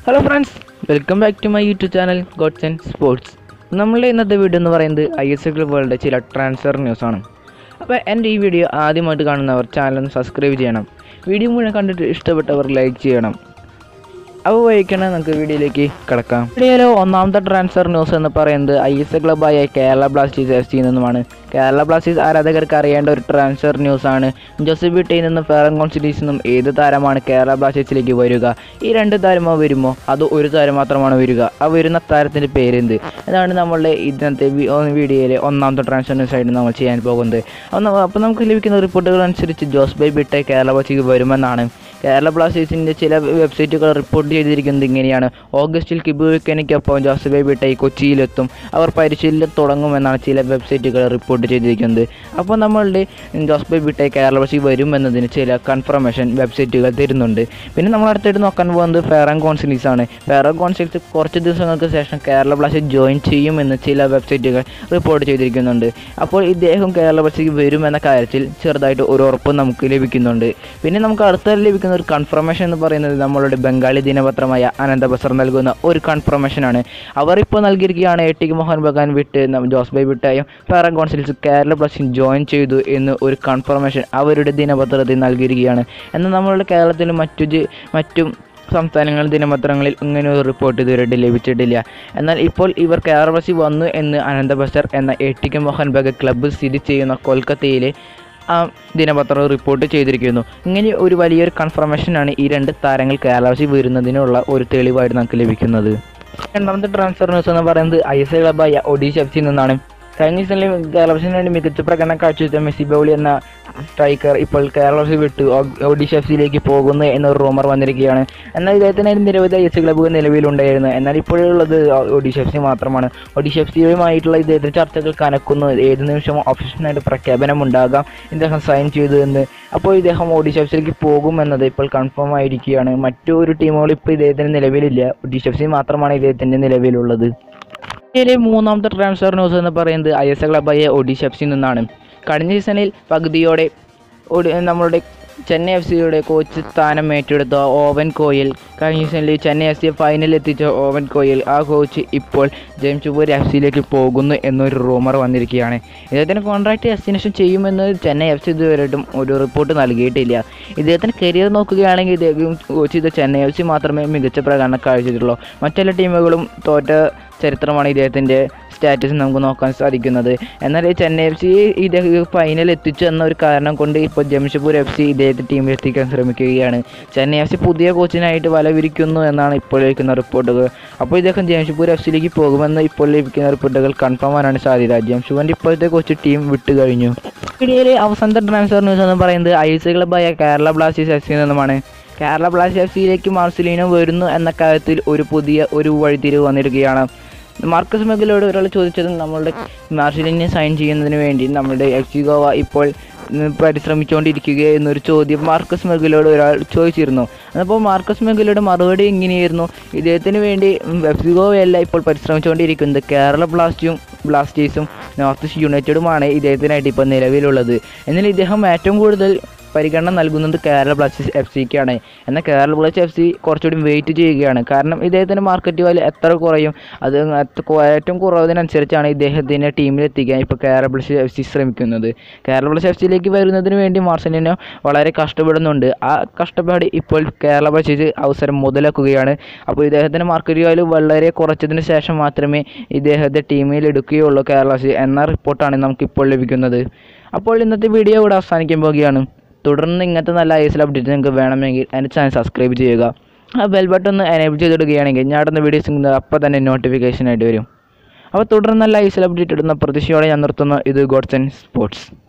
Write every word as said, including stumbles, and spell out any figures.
Hello friends, welcome back to my YouTube channel gods and sports. നമ്മളുടെ ഇന്നത്തെ video എന്ന് പറയുന്നത് ഐ എസ് എൽ വേൾഡ് ചില transfer ന്യൂസാണ്. അപ്പോൾ എൻ്റെ ഈ വീഡിയോ ആദ്യമായിട്ട് കാണുന്നവർ ചാനൽ ഒന്ന് സബ്സ്ക്രൈബ് ചെയ്യണം. വീഡിയോ മുഴുവൻ കണ്ടിട്ട് ഇഷ്ടപ്പെട്ടവർ ലൈക്ക് ചെയ്യണം. അപ്പോൾ വഹിക്കണം നമുക്ക് വീഡിയോയിലേക്ക് കിടക്കാം. വീഡിയോയിലെ ഒന്നാമത്തെ ട്രാൻസ്ഫർ ന്യൂസ് എന്ന് പറയുന്നത് ഐ എസ് എൽ ക്ലബ്ബായ കേരള ബ്ലാസ്റ്റേഴ്സ് എഫ് സിയിൽ നിന്നുമാണ്. കേരള ബ്ലാസ്റ്റേഴ്സ് ആരാധകർക്ക് അറിയേണ്ട ഒരു ട്രാൻസ്ഫർ ന്യൂസാണ്. ജോസഫ് വിട്ടയിൽ നിന്നും ഫെറങ്കോൺ സിറ്റീസിൽ നിന്നും ഏത് താരമാണ് കേരള ബ്ലാസ്റ്റേഴ്സിലേക്ക് വരിക? ഈ രണ്ട് താരമോ വരുമോ അതോ ഒരു താരം മാത്രമാണ് വരിക? ആ വരുന്ന താരത്തിൻ്റെ പേരെന്ത്? അതാണ് നമ്മളുടെ ഇന്നത്തെ വീഡിയോയിലെ ഒന്നാമത്തെ ട്രാൻസ്ഫർ ന്യൂസായിട്ട് നമ്മൾ ചെയ്യാൻ പോകുന്നത്. അപ്പോൾ നമുക്ക് ലഭിക്കുന്ന റിപ്പോർട്ടുകൾ അനുസരിച്ച് ജോസഫ് വിട്ടേ കേരള ബ്ലാസ്റ്റേഴ്സിലേക്ക് വരുമെന്നാണ്. കേരള ബ്ലാസ്റ്റേഴ്സിൻ്റെ ചില വെബ്സൈറ്റുകൾ റിപ്പോർട്ട് ചെയ്തിരിക്കുന്നത് ഇങ്ങനെയാണ്: ഓഗസ്റ്റിൽ കിബുവിക്കനിക്കൊപ്പം ജോസഫ് വിട്ടേ കൊച്ചിയിലെത്തും, അവർ പരിശീലനം തുടങ്ങുമെന്നാണ് ചില വെബ്സൈറ്റുകൾ റിപ്പോർട്ട് ചെയ്തിരിക്കുന്നത്. അപ്പോൾ നമ്മളുടെ ജോസഫ് വിട്ടേ കേരള ബ്ലാസ്റ്റേഴ്സിലേക്ക് വരുമെന്നതിന് ചില കൺഫർമേഷൻ വെബ്സൈറ്റുകൾ തരുന്നുണ്ട്. പിന്നെ നമ്മൾ അടുത്തായിട്ട് നോക്കാൻ പോകുന്നത് ഫെറങ്കോൺ സിറ്റീസ് ആണ്. ഫെറങ്കോൺ സിറ്റീസ് കുറച്ച് ദിവസങ്ങൾക്ക് ശേഷം കേരള ബ്ലാസ്റ്റേഴ്സ് ജോയിൻ ചെയ്യുമെന്ന് ചില വെബ്സൈറ്റുകൾ റിപ്പോർട്ട് ചെയ്തിരിക്കുന്നുണ്ട്. അപ്പോൾ ഇദ്ദേഹം കേരള ബ്ലാസ്റ്റേഴ്സിലേക്ക് വരുമെന്ന കാര്യത്തിൽ ചെറുതായിട്ട് ഒരു ഉറപ്പ് നമുക്ക് ലഭിക്കുന്നുണ്ട്. പിന്നെ നമുക്ക് അടുത്ത ലഭിക്കുന്ന ഒരു കൺഫർമേഷൻ എന്ന് പറയുന്നത് നമ്മളുടെ ബംഗാളി ദിനപത്രമായ ആനന്ദ ബസർ നൽകുന്ന ഒരു കൺഫർമേഷനാണ്. അവർ ഇപ്പോൾ നൽകിയിരിക്കുകയാണ് A T K Mohun Bagan വിട്ട് ജോസഫ് വിട്ടയും ഫെറങ്കോൺ സിറ്റീസ് കേരള ബ്ലാസ്റ്റേഴ്സ് ജോയിൻ ചെയ്തു എന്ന് ഒരു കൺഫർമേഷൻ അവരുടെ ദിനപത്രത്തിൽ നൽകിയിരിക്കുകയാണ്. എന്നാൽ നമ്മളുടെ കേരളത്തിലും മറ്റു മറ്റും സംസ്ഥാനങ്ങൾ ദിനപത്രങ്ങളിൽ ഇങ്ങനെ ഒരു റിപ്പോർട്ട് ഇതുവരെ ലഭിച്ചിട്ടില്ല. എന്നാൽ ഇപ്പോൾ ഇവർ കേരള ബ്ലാസ്റ്റേഴ്സ് വന്നു എന്ന് ആനന്ദ ബസർ എന്ന A T K Mohun Bagan club സ്ഥിതി ചെയ്യുന്ന കൊൽക്കത്തയിലെ ആ ദിനപത്രം റിപ്പോർട്ട് ചെയ്തിരിക്കുന്നു. ഇങ്ങനെ ഒരു വലിയൊരു കൺഫർമേഷനാണ് ഈ രണ്ട് താരങ്ങൾ കേരള ബ്ലാസ്റ്റേഴ്സ് വരുന്നതിനുള്ള ഒരു തെളിവായിട്ട് നമുക്ക് ലഭിക്കുന്നത്. രണ്ടാമത്തെ ട്രാൻസ്ഫർ ന്യൂസ് എന്ന് പറയുന്നത് ഐ എസ് എൽ ക്ലബ്ബായ ഒഡീഷ എഫ് സിയിൽ നിന്നാണ്. കഴിഞ്ഞ സീസണിൽ കേരള ബ്ലാസ്റ്റേഴ്സിന് വേണ്ടി മികച്ച പ്രകടനം കാഴ്ചവെച്ച മെസ്സി ബൗളി എന്ന സ്ട്രൈക്കർ ഇപ്പോൾ കേരള ബ്ലാസ്റ്റേഴ്സ് വിട്ട് ഒഡീഷ എഫ് സിയിലേക്ക് പോകുന്നു എന്നൊരു റൂമർ വന്നിരിക്കുകയാണ്. എന്നാൽ ഇദ്ദേഹത്തിന് നിരവധി ഐ എസ് എൽ ക്ലബ്ബുകൾ നിലവിലുണ്ടായിരുന്നു. എന്നാൽ ഇപ്പോഴുള്ളത് ഒഡീഷ എഫ് സി മാത്രമാണ്. ഒഡീഷ എഫ് സിയുമായിട്ടുള്ള ഇദ്ദേഹത്തിന് ചർച്ചകൾ കനക്കുന്നു. ഏത് നിമിഷവും ഓഫീഷ്യലായിട്ട് പ്രഖ്യാപനം ഉണ്ടാകാം ഇദ്ദേഹം സൈൻ ചെയ്തു എന്ന്. അപ്പോൾ ഇദ്ദേഹം ഒഡീഷ എഫ് സിയിലേക്ക് പോകുമെന്നത് ഇപ്പോൾ കൺഫേം ആയിരിക്കുകയാണ്. മറ്റൊരു ടീമുകൾ ഇപ്പോൾ ഇദ്ദേഹത്തിന് നിലവിലില്ല. ഒഡീഷ എഫ് സി മാത്രമാണ് ഇദ്ദേഹത്തിൻ്റെ നിലവിലുള്ളത്. ഇന്ത്യയിലെ മൂന്നാമത്തെ ട്രാൻസ്ഫർ ന്യൂസ് എന്ന് പറയുന്നത് ഐ എസ് എൽ ക്ലബ്ബായ ഒഡീഷ എഫ് സിയിൽ നിന്നാണ്. കഴിഞ്ഞ സീസണിൽ പകുതിയോടെ നമ്മളുടെ ചെന്നൈ എഫ് സിയുടെ കോച്ച് സ്ഥാനം ഏറ്റെടുത്ത ഓവൻ കോയൽ, കഴിഞ്ഞ സീസണിൽ ചെന്നൈ എഫ് സിയെ ഫൈനലിൽ എത്തിച്ച ഓവൻ കോയൽ, ആ കോച്ച് ഇപ്പോൾ ജംഷഡ്പൂർ എഫ് സിയിലേക്ക് പോകുന്നു എന്നൊരു റൂമർ വന്നിരിക്കുകയാണ്. ഇദ്ദേഹത്തിന് കോൺട്രാക്റ്റ് എക്സ്റ്റൻഷൻ ചെയ്യുമെന്ന് ചെന്നൈ എഫ് സി ഇതുവരെയായിട്ടും ഒരു റിപ്പോർട്ട് നൽകിയിട്ടില്ല. ഇദ്ദേഹത്തിന് കരിയർ നോക്കുകയാണെങ്കിൽ ഇദ്ദേഹം കോച്ച് ചെയ്ത ചെന്നൈ എഫ് സി മാത്രമേ മികച്ച പ്രകടനം കാഴ്ചവെച്ചിട്ടുള്ളൂ. മറ്റെല്ലാ ടീമുകളും തോറ്റ ചരിത്രമാണ് ഇദ്ദേഹത്തിൻ്റെ സ്റ്റാറ്റസ് നമുക്ക് നോക്കാൻ സാധിക്കുന്നത്. എന്നാൽ ചെന്നൈ എഫ് സി ഇദ്ദേഹം ഫൈനൽ എത്തിച്ചു എന്നൊരു കാരണം കൊണ്ട് ഇപ്പോൾ ജംഷഡ്പൂർ എഫ് സി ഇദ്ദേഹത്തെ ടീമിൽ എത്തിക്കാൻ ശ്രമിക്കുകയാണ്. ചെന്നൈ എഫ് സി പുതിയ കോച്ചിനായിട്ട് വല വിരിക്കുന്നു എന്നാണ് ഇപ്പോൾ ലഭിക്കുന്ന റിപ്പോർട്ടുകൾ. അപ്പോൾ ഇദ്ദേഹം ജംഷഡ്പൂർ എഫ് സിയിലേക്ക് പോകുമെന്ന് ഇപ്പോൾ ലഭിക്കുന്ന റിപ്പോർട്ടുകൾ കൺഫേം ആവാനാണ് സാധ്യത. ജംഷഡ്പൂരിൻ്റെ ഇപ്പോഴത്തെ കോച്ച് ടീം വിട്ടു കഴിഞ്ഞു. ഇന്ത്യയിലെ അവസാനത്തെ ട്രാൻസ്ഫർ ന്യൂസ് എന്ന് പറയുന്നത് ഐ എസ് എൽ ക്ലബ്ബായ കേരള ബ്ലാസ്റ്റേഴ്സ് എഫ് സിയിൽ നിന്നുമാണ്. കേരള ബ്ലാസ്റ്റേഴ്സ് എഫ് സിയിലേക്ക് മാർസലിനോ വരുന്നു എന്ന കാര്യത്തിൽ ഒരു പുതിയ ഒരു വഴിത്തിരിവ് വന്നിരിക്കുകയാണ്. മാർക്കസ് മെഗലോട് ഒരാൾ ചോദിച്ചത് നമ്മളുടെ മാർസലിനെ സൈൻ ചെയ്യുന്നതിന് വേണ്ടി നമ്മുടെ എഫ് സി ഗോവ ഇപ്പോൾ പരിശ്രമിച്ചുകൊണ്ടിരിക്കുക എന്നൊരു ചോദ്യം മാർക്കസ് മെഗലോട് ഒരാൾ ചോദിച്ചിരുന്നു. അപ്പോൾ മാർക്കസ് മെഗലോയുടെ മറുപടി ഇങ്ങനെയായിരുന്നു: ഇദ്ദേഹത്തിന് വേണ്ടി എഫ് സി ഗോവയല്ല ഇപ്പോൾ പരിശ്രമിച്ചുകൊണ്ടിരിക്കുന്നത്, കേരള ബ്ലാസ്റ്റും ബ്ലാസ്റ്റേഴ്സും നോർത്ത് ഈസ്റ്റ് യുണൈറ്റഡുമാണ് ഇദ്ദേഹത്തിനായിട്ട് ഇപ്പോൾ നിലവിലുള്ളത്. എന്നാൽ ഇദ്ദേഹം ഏറ്റവും കൂടുതൽ പരിഗണന നൽകുന്നത് കേരള ബ്ലാസ്റ്റേഴ്സ് എഫ് സിക്കാണ്. എന്നാൽ കേരള ബ്ലാസ്റ്റേഴ്സ് എഫ് സി കുറച്ചുകൂടി വെയിറ്റ് ചെയ്യുകയാണ്. കാരണം ഇദ്ദേഹത്തിൻ്റെ മാർക്കറ്റ് വാല്യൂ എത്ര കുറയും, അത് ഏറ്റവും കുറവതിനനുസരിച്ചാണ് ഇദ്ദേഹത്തിൻ്റെ ടീമിലെത്തിക്കാൻ ഇപ്പോൾ കേരള ബ്ലാസ്റ്റേഴ്സ് എഫ് സി ശ്രമിക്കുന്നത്. കേരള ബ്ലാസ്റ്റേഴ്സ് എഫ് സിയിലേക്ക് വരുന്നതിന് വേണ്ടി മാർസലിനോ വളരെ കഷ്ടപ്പെടുന്നുണ്ട്. ആ കഷ്ടപ്പാട് ഇപ്പോൾ കേരള ബ്ലാസ്റ്റേഴ്സ് അവസരം മുതലാക്കുകയാണ്. അപ്പോൾ ഇദ്ദേഹത്തിൻ്റെ മാർക്കറ്റ് വാല്യൂ വളരെ കുറച്ചതിന് ശേഷം മാത്രമേ ഇദ്ദേഹത്തെ ടീമിൽ എടുക്കുകയുള്ളൂ കേരള ബ്ലാസ്റ്റേഴ്സ് എന്ന റിപ്പോർട്ടാണ് നമുക്കിപ്പോൾ ലഭിക്കുന്നത്. അപ്പോൾ ഇന്നത്തെ വീഡിയോ ഇവിടെ അവസാനിക്കാൻ പോകുകയാണ്. തുടർന്ന് ഇങ്ങനത്തെ നല്ല ഐ എസ് എൽ അപ്ഡേറ്റ് നിങ്ങൾക്ക് വേണമെങ്കിൽ എൻ്റെ ചാനൽ സബ്സ്ക്രൈബ് ചെയ്യുക. ആ ബെൽ ബട്ടൺ ഒന്ന് എനേബിൾ ചെയ്തിടുകയാണെങ്കിൽ ഞാൻ ഇടുന്ന വീഡിയോസ് അപ്പോൾ തന്നെ നോട്ടിഫിക്കേഷൻ ആയിട്ട് വരും. അപ്പോൾ തുടർന്ന് നല്ല ഐ എസ് എൽ അപ്ഡേറ്റ് ഇടുന്ന പ്രതീക്ഷയോടെ ഞാൻ നിർത്തുന്നു. ഇത് ഗോഡ്സ് ആൻഡ് സ്പോർട്സ്.